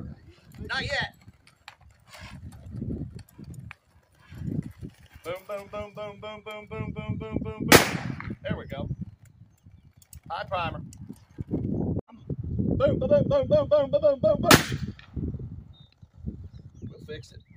Not yet. Boom, boom, boom, boom, boom, boom, boom, boom, boom, boom, boom. There we go. High primer. Boom, boom, boom, boom, boom, boom, boom, boom, boom. We'll fix it.